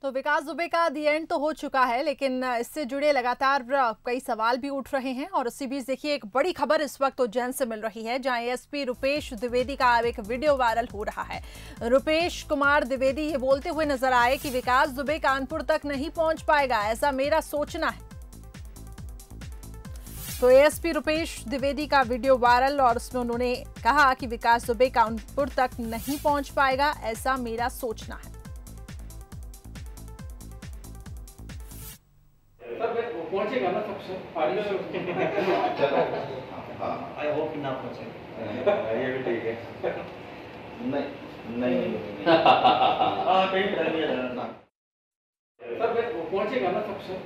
तो विकास दुबे का दी एंड तो हो चुका है, लेकिन इससे जुड़े लगातार कई सवाल भी उठ रहे हैं। और इसी बीच देखिए एक बड़ी खबर इस वक्त उज्जैन से मिल रही है, जहां एएसपी रुपेश द्विवेदी का एक वीडियो वायरल हो रहा है। रुपेश कुमार द्विवेदी ये बोलते हुए नजर आए कि विकास दुबे कानपुर तक नहीं पहुंच पाएगा, ऐसा मेरा सोचना है। तो एएसपी रुपेश द्विवेदी का वीडियो वायरल और उसमें उन्होंने कहा कि विकास दुबे कानपुर तक नहीं पहुंच पाएगा, ऐसा मेरा सोचना है। पहुंचेगा ना सबसे आई होप ना पहुंचे। ये भी ठीक है। नहीं कहीं डर नहीं है ना सर, पहुंचेगा ना सबसे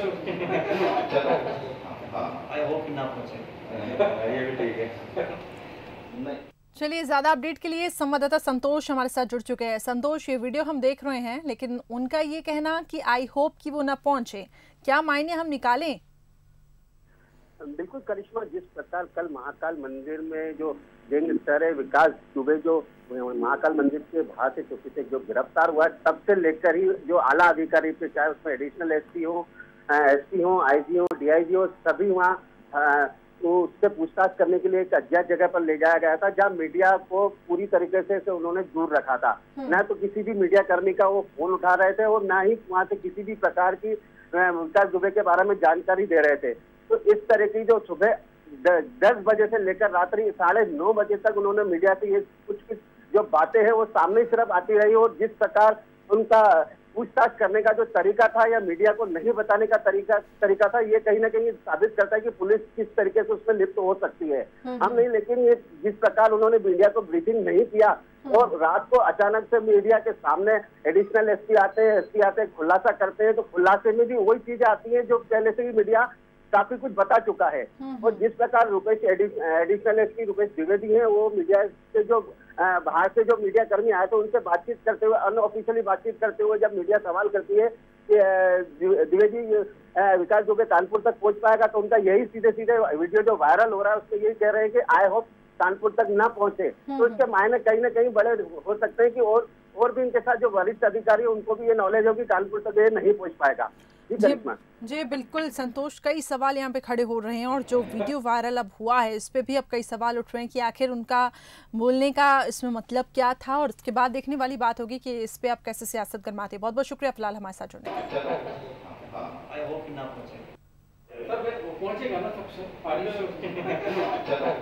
आई होप ना पहुंचे। ये भी ठीक है। नहीं। चलिए, ज्यादा अपडेट के लिए संवाददाता संतोष हमारे साथ जुड़ चुके हैं। संतोष, ये वीडियो हम देख रहे हैं, लेकिन उनका ये कहना कि आई होप कि वो ना पहुंचे, क्या मायने हम निकालें? बिल्कुल करिश्मा, जिस प्रकार कल महाकाल मंदिर में जो गैंगस्टर है विकास दुबे जो महाकाल मंदिर के बाहर से चौकी से जो गिरफ्तार हुआ, तब से लेकर ही जो आला अधिकारी पे, चाहे उसमें एडिशनल एसपी हो, आईजी हो, डीआईजी हो, सभी वहाँ तो उससे पूछताछ करने के लिए एक अज्ञात जगह पर ले जाया गया था, जहां मीडिया को पूरी तरीके से उन्होंने दूर रखा था। न तो किसी भी मीडिया कर्मी का वो फोन उठा रहे थे और न ही वहां से किसी भी प्रकार की विकास दुबे के बारे में जानकारी दे रहे थे। तो इस तरह की जो सुबह 10 बजे से लेकर रात्रि 9:30 बजे तक उन्होंने मीडिया से ये कुछ जो बातें हैं वो सामने सिर्फ आती रही, और जिस प्रकार उनका पूछताछ करने का जो तरीका था या मीडिया को नहीं बताने का तरीका था, ये कहीं ना कहीं साबित करता है कि पुलिस किस तरीके से उसमें लिप्त हो सकती है। हम नहीं, लेकिन ये जिस प्रकार उन्होंने मीडिया को ब्रीफिंग नहीं किया और रात को अचानक से मीडिया के सामने एडिशनल एसपी आते हैं, खुलासा करते हैं, तो खुलासे में भी वही चीजें आती हैं जो पहले से ही मीडिया काफी कुछ बता चुका है। और जिस प्रकार एडिशनल एसपी रुपेश द्विवेदी हैं, वो मीडिया से जो बाहर से जो मीडिया कर्मी आए थे उनसे बातचीत करते हुए, अनऑफिशियली बातचीत करते हुए, जब मीडिया सवाल करती है कि द्विवेदी विकास दुबे कानपुर तक पहुंच पाएगा, तो उनका यही सीधे वीडियो जो वायरल हो रहा है उसमें यही कह रहे हैं कि आई होप कानपुर तक न पहुंचे। तो इसके मायने कहीं ना कहीं बड़े हो सकते हैं कि और भी इनके साथ जो वरिष्ठ अधिकारी है उनको भी ये नॉलेज होगी कानपुर तक ये नहीं पहुंच पाएगा। जी बिल्कुल संतोष, कई सवाल यहाँ पे खड़े हो रहे हैं, और जो वीडियो वायरल अब हुआ है इस पे भी अब कई सवाल उठ रहे हैं कि आखिर उनका बोलने का इसमें मतलब क्या था, और उसके बाद देखने वाली बात होगी कि इस पे आप कैसे सियासत गरमाते हैं। बहुत बहुत शुक्रिया फिलहाल हमारे साथ जुड़ने का। पहुंचेगा ना सबसे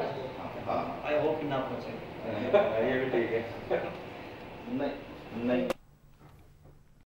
आई होप ना पहुंचे। ये भी ठीक है। नहीं।